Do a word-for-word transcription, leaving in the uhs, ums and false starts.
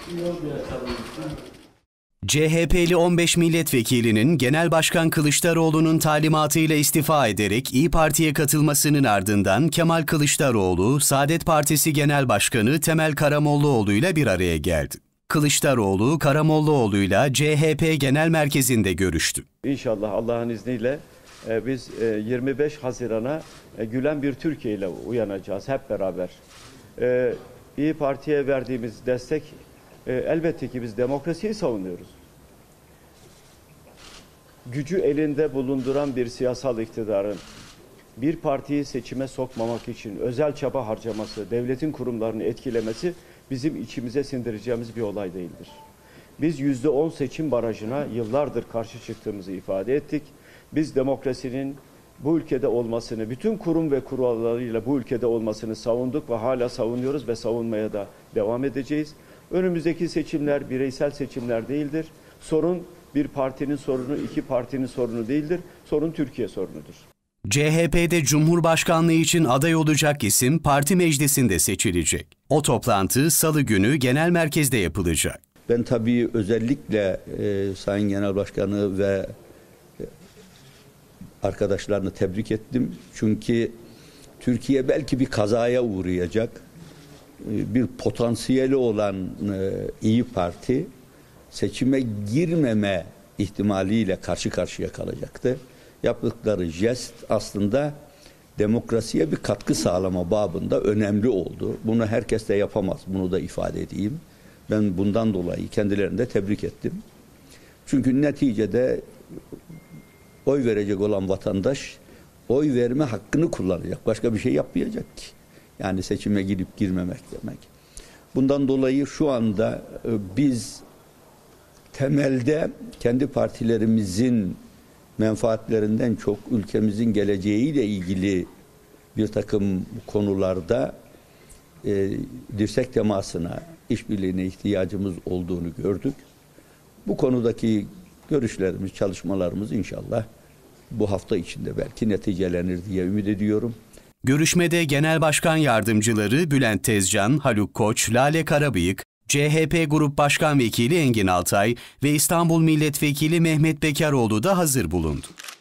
C H P'li on beş milletvekilinin Genel Başkan Kılıçdaroğlu'nun talimatıyla istifa ederek İYİ Parti'ye katılmasının ardından Kemal Kılıçdaroğlu, Saadet Partisi Genel Başkanı Temel Karamollaoğlu ile bir araya geldi. Kılıçdaroğlu, Karamollaoğlu'yla C H P Genel Merkezi'nde görüştü. İnşallah Allah'ın izniyle biz yirmi beş Haziran'a gülen bir Türkiye ile uyanacağız hep beraber. İYİ Parti'ye verdiğimiz destek, elbette ki biz demokrasiyi savunuyoruz. Gücü elinde bulunduran bir siyasal iktidarın bir partiyi seçime sokmamak için özel çaba harcaması, devletin kurumlarını etkilemesi bizim içimize sindireceğimiz bir olay değildir. Biz yüzde on seçim barajına yıllardır karşı çıktığımızı ifade ettik. Biz demokrasinin bu ülkede olmasını, bütün kurum ve kurallarıyla bu ülkede olmasını savunduk ve hala savunuyoruz ve savunmaya da devam edeceğiz. Önümüzdeki seçimler bireysel seçimler değildir. Sorun bir partinin sorunu, iki partinin sorunu değildir. Sorun Türkiye sorunudur. C H P'de Cumhurbaşkanlığı için aday olacak isim parti meclisinde seçilecek. O toplantı Salı günü genel merkezde yapılacak. Ben tabii özellikle e, Sayın Genel Başkanı ve e, arkadaşlarını tebrik ettim. Çünkü Türkiye belki bir kazaya uğrayacak. E, bir potansiyeli olan e, İYİ Parti seçime girmeme ihtimaliyle karşı karşıya kalacaktı. Yaptıkları jest aslında demokrasiye bir katkı sağlama babında önemli oldu. Bunu herkes de yapamaz. Bunu da ifade edeyim. Ben bundan dolayı kendilerini de tebrik ettim. Çünkü neticede oy verecek olan vatandaş oy verme hakkını kullanacak. Başka bir şey yapmayacak ki. Yani seçime girip girmemek demek. Bundan dolayı şu anda biz temelde kendi partilerimizin menfaatlerinden çok ülkemizin geleceğiyle ilgili bir takım konularda e, dirsek temasına, işbirliğine ihtiyacımız olduğunu gördük. Bu konudaki görüşlerimiz, çalışmalarımız inşallah bu hafta içinde belki neticelenir diye ümit ediyorum. Görüşmede Genel Başkan Yardımcıları Bülent Tezcan, Haluk Koç, Lale Karabıyık, C H P Grup Başkan Vekili Engin Altay ve İstanbul Milletvekili Mehmet Bekaroğlu da hazır bulundu.